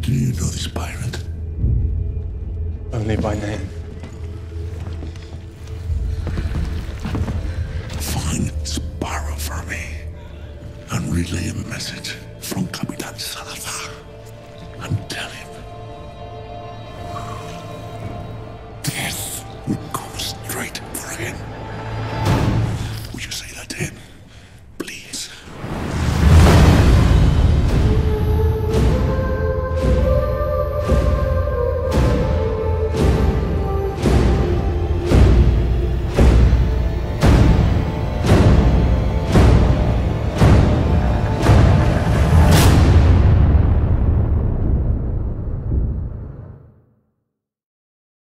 Do you know this pirate? Only by name. Find Sparrow for me and relay a message from Capitan Salazar and tell him